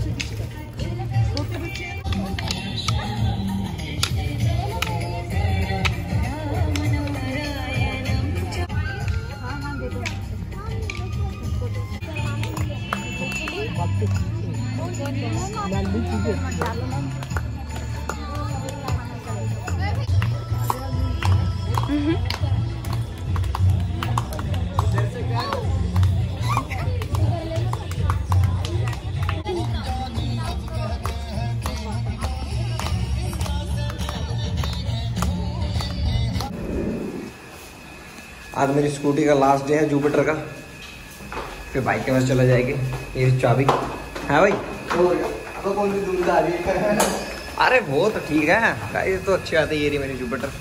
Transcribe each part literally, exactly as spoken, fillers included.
आज मेरी स्कूटी का लास्ट डे है जुपिटर का, फिर बाइक के पास चला जाएगी। ये चाबी है भाई। तो कौन सी जिम्मेदारी है? अरे वो तो ठीक है गाइस, तो अच्छी बात है। ये रही मेरी जुपिटर।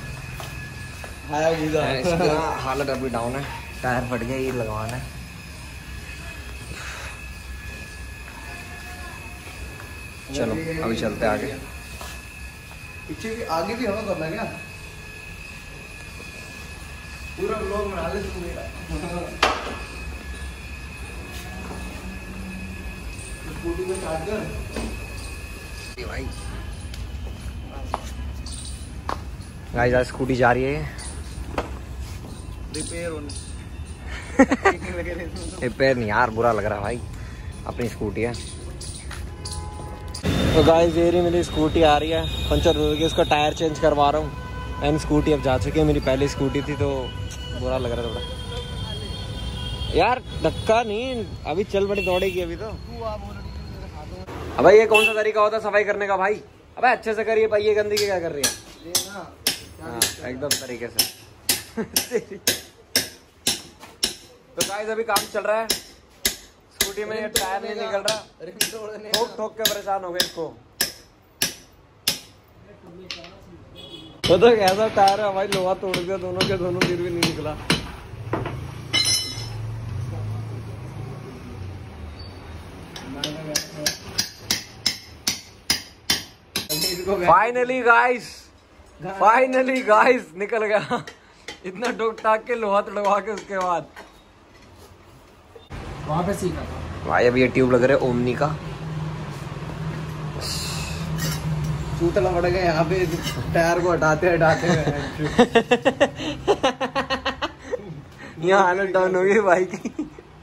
हालत अभी डाउन है, टायर फट गया, ये लगवाना है। चलो अभी चलते आगे। पीछे भी आगे भी हमें करना है क्या? पूरा ब्लॉग बना ले तू मेरा। स्कूटी में स्टार्ट कर भाई। गाइस आज स्कूटी जा रही है रिपेयर होने। रिपेयर नहीं यार, बुरा लग रहा है भाई, अपनी स्कूटी है। तो गाइस ये रही मेरी स्कूटी आ रही है, पंचर हो गई, उसका टायर चेंज करवा रहा हूँ। एंड स्कूटी अब जा चुकी है, मेरी पहली स्कूटी थी तो बुरा लग रहा थोड़ा यार। धक्का नहीं, अभी चल बड़ी दौड़ेगी अभी तो। अब भाई ये कौन सा तरीका होता है सफाई करने का भाई? अबे अच्छे से करिए भाई, ये गंदगी क्या कर रही है? हाँ एकदम तरीके से। तो गाइस अभी काम चल रहा है स्कूटी में, ये टायर नहीं निकल रहा, ठोक ठोक के परेशान हो गए इसको। तो तो कैसा टायर है भाई, लोहा तोड़ दिया दोनों के दोनों, फिर भी नहीं निकला। फाइनली गाइस, फाइनली गाइस निकल गया। इतना ठोक टाक के लोहा तोड़वा के उसके बाद वहाँ पे सीखा भाई। अब ये ट्यूब लग रहा है ओमनी का। चूतला पड़ गया यहाँ पे, टायर को हटाते हटाते। यहाँ हालत डाउन हो गई भाई की।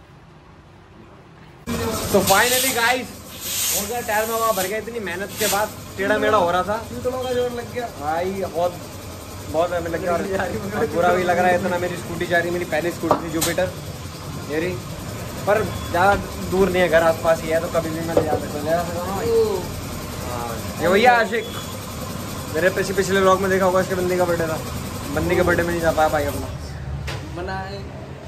तो फाइनली गाइस हो गया, टायर में हवा भर गया। इतनी मेहनत के बाद टेढ़ा मेढ़ा हो रहा था, चूतलों का जोर लग गया भाई, बहुत बहुत हमें लग गया और बुरा भी लग रहा है। इतना मेरी स्कूटी जा रही, मेरी पहली स्कूटी थी जुपिटर मेरी, पर ज़्यादा दूर नहीं है, घर आसपास ही है, तो कभी भी मैं ले जा सकता हूँ। ये भैया आशिक, मेरे पिछले पिछले व्लॉग में देखा होगा, इसके बंदी का बर्थडे था। बंदी के बर्थडे में नहीं जा पाया भाई अपना बनाए।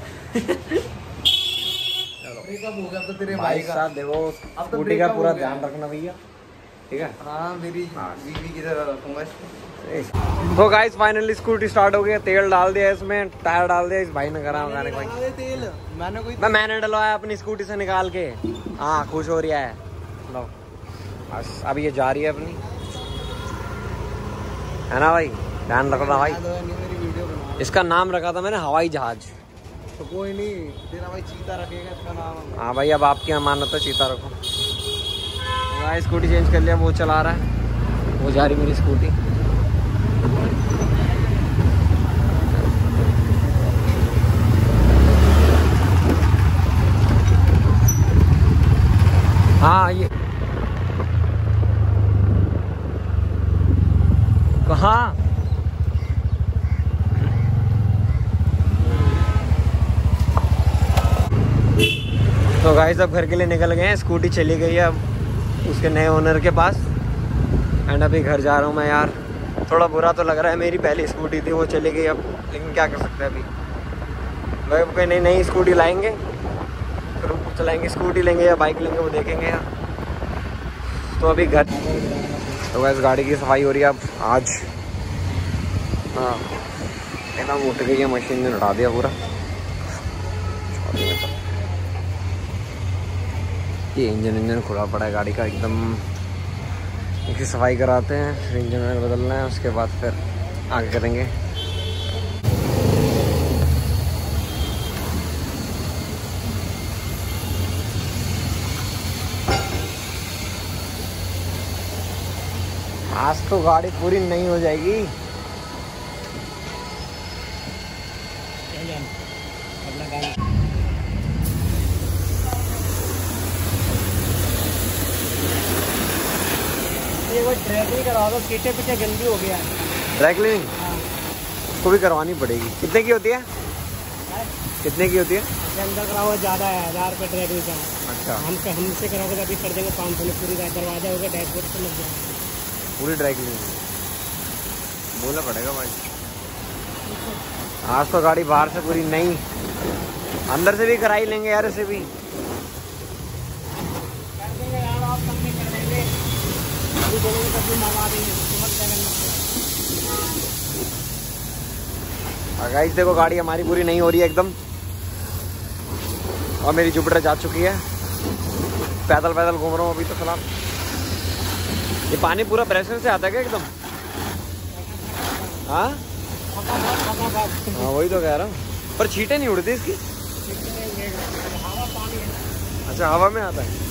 कब हो गया तो तेरे भाई का साथ देखो, स्कूटी का पूरा ध्यान रखना भैया, ठीक है? हाँ मेरी बीवी की तरह रखूंगा। तो गाइस फाइनली स्कूटी स्टार्ट हो गई, तेल डाल दिया इसमें, टायर डाल दिया। इस भाई ने करा मैंने भाई तेल मैंने कोई मैं मैंने डलवाया अपनी स्कूटी से निकाल के। हाँ खुश हो रही है। लो बस अभी ये जा रही है अपनी, है ना भाई? ध्यान रखना भाई। इसका नाम रखा था मैंने हवाई जहाज। तो कोई नहीं, तेरा भाई चीता रखेगा इसका नाम। हाँ भाई अब आपकी अमानत है, चीता रखो। भाई स्कूटी चेंज कर लिया, वो चला रहा है, वो जा रही मेरी स्कूटी। हाँ ये कहाँ? तो गाइस अब घर के लिए निकल गए हैं, स्कूटी चली गई है अब उसके नए ओनर के पास। एंड अभी घर जा रहा हूँ मैं यार। थोड़ा बुरा तो लग रहा है, मेरी पहली स्कूटी थी, वो चली गई अब, लेकिन क्या कर सकते हैं अभी। भाई कोई नई नई स्कूटी लाएंगे, फिर चलाएंगे, स्कूटी लेंगे या बाइक लेंगे वो देखेंगे यार। तो अभी घर, तो वैसे गाड़ी की सफाई हो रही है अब आज। हाँ एकदम उठ गई है, मशीन ने उठा दिया पूरा। ये इंजन इंजन खुला पड़ा है गाड़ी का एकदम, इसकी सफाई कराते हैं, फिर इंजन बदलना है, उसके बाद फिर आगे करेंगे। आज तो गाड़ी पूरी नहीं हो जाएगी। ये वो ड्राई क्लीनिंग करवा दो, पीछे पीछे गंदी हो गया। ड्राई क्लीनिंग उसको भी करवानी पड़ेगी। कितने की होती है? कितने की होती है? अंदर कराओ ज़्यादा है, हज़ार रुपये ड्राई क्लीनिंग का। अच्छा, हम हमसे कराओगे तो अभी कर देंगे पाँच सौ में, पूरी दरवाजा होगा, डैशबोर्ड पर लग जाएगा पूरी ड्राई क्लीनिंग बोलना पड़ेगा भाई। आज तो गाड़ी बाहर से पूरी नहीं, अंदर से भी कराई लेंगे यार, इसे भी कर देंगे यार, आप कम नहीं कर देंगे, अभी बोलेंगे तब भी मंगा देंगे, कीमत क्या करना। गाइस देखो गाड़ी हमारी पूरी नहीं हो रही है एकदम, और मेरी जुपिटर जा चुकी है। पैदल पैदल घूम रहा हूँ अभी तो फिलहाल। ये पानी पूरा प्रेशर से आता है क्या एकदम? हाँ हाँ वही तो कह रहा हूँ, पर छींटे नहीं उड़ती इसकी। अच्छा हवा में आता है।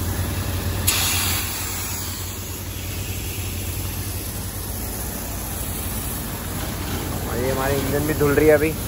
ये हमारी इंजन भी धुल रही है अभी।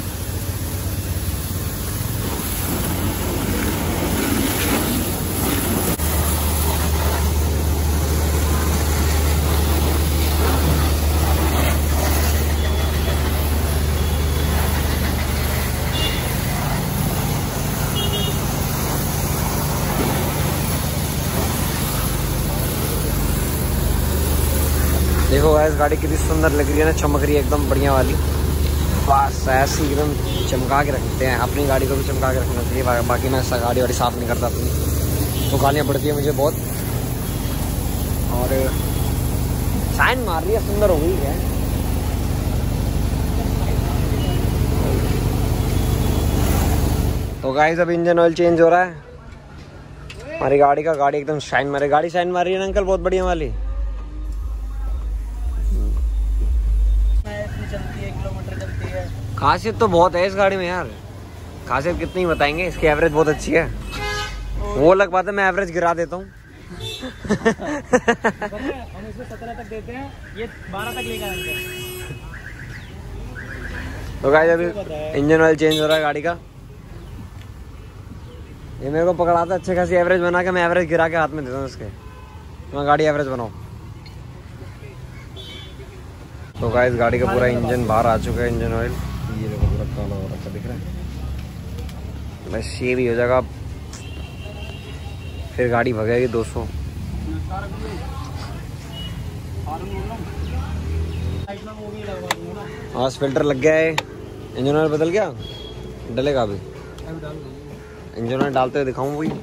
देखो गाइस गाड़ी कितनी सुंदर लग रही है ना, चमक रही है एकदम बढ़िया वाली। बस ऐसी एकदम चमका के रखते हैं, अपनी गाड़ी को भी चमका के रखना चाहिए। बा, बाकी मैं ऐसा गाड़ी वाड़ी साफ नहीं करता अपनी, तो गालियाँ पड़ती है मुझे बहुत। और शाइन मार रही है, सुंदर हो गई है। तो गाइस अब इंजन ऑयल चेंज हो रहा है हमारी गाड़ी का। गाड़ी एकदम शाइन मारे, गाड़ी शाइन मार रही है ना अंकल, बहुत बढ़िया वाली। खासियत तो बहुत है इस गाड़ी में यार, खासियत कितनी बताएंगे। इसकी एवरेज बहुत अच्छी है, वो अलग बात है, मैं एवरेज गिरा देता हूँ। हम इसको सत्रह तक देते हैं, ये बारह तक लेकर आएंगे। तो गाइस अभी इंजन ऑयल चेंज हो रहा है गाड़ी का। ये मेरे को पकड़ाता अच्छे खासी एवरेज बना के, मैं एवरेज गिरा के हाथ में देता हूँ इसके, मैं गाड़ी एवरेज बनाऊँ। तो गाइस गाड़ी का पूरा इंजन बाहर आ चुका है, इंजन ऑयल ये देखो पूरा काला हो रखा दिख रहा है। बस ये भी हो जाएगा, फिर गाड़ी भगेगी दो सौ। आज फिल्टर लग गया है, इंजन ऑयल बदल गया, डलेगा अभी। इंजन ऑयल डालते हुए दिखाऊं वही।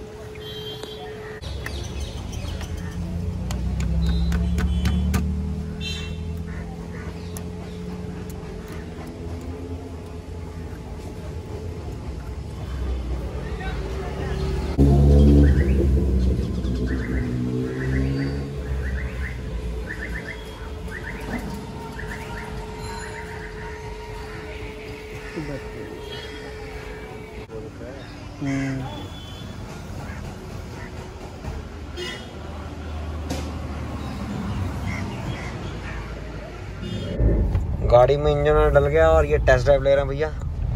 गाड़ी में इंजन डल गया और ये टेस्ट ड्राइव ले रहे हैं भैया।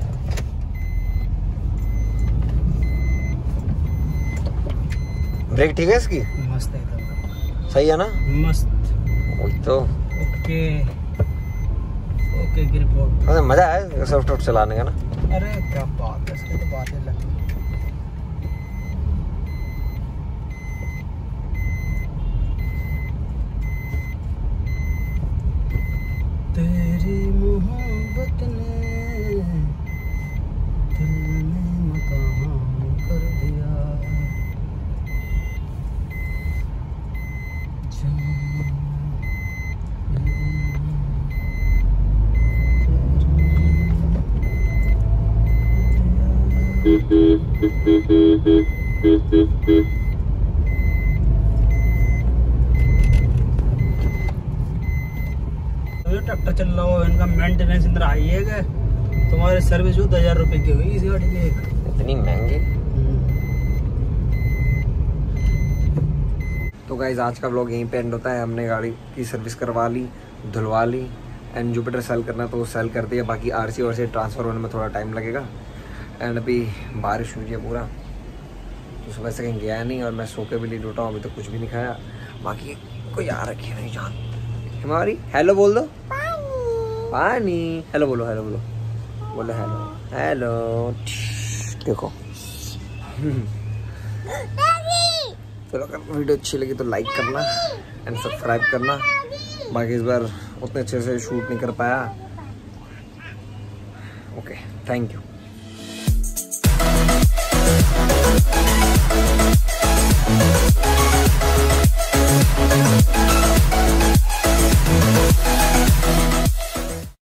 ब्रेक ठीक है इसकी? मस्त है, सही है ना? मस्त। वही तो ओके ओके की रिपोर्ट। अरे मजा है सॉफ्ट टॉप चलाने का ना। अरे क्या बात है, इसकी तो बात ही अलग है। तेरी मोहब्बत ने दिल में मकान कर दिया। ट्रैक्टर चल रहा हो, इनका मेंटेनेंस इतना हाई है कि तुम्हारी सर्विस दस हजार रुपए की हुई इस गाड़ी की। इतनी महंगी? तो गाइस आज का व्लॉग यहीं पे एंड होता है। हमने गाड़ी की सर्विस करवा ली, धुलवा ली एंड जुपिटर सेल करना तो वो सेल कर दिया। बाकी आरसी और से ट्रांसफ़र होने में थोड़ा टाइम लगेगा। एंड अभी बारिश हुई है पूरा, तो सुबह से कहीं गया नहीं और मैं सो के भी नहीं लौटा हूँ, अभी तो कुछ भी नहीं खाया। बाकी कोई आ रखी है नहीं जान हमारी। हेलो बोल दो, पानी। हेलो बोलो, हेलो बोलो, बोलो हेलो हेलो। देखो चलो अगर वीडियो अच्छी लगी तो लाइक करना एंड सब्सक्राइब करना। बाकी इस बार उतने अच्छे से शूट नहीं कर पाया। Okay, thank you.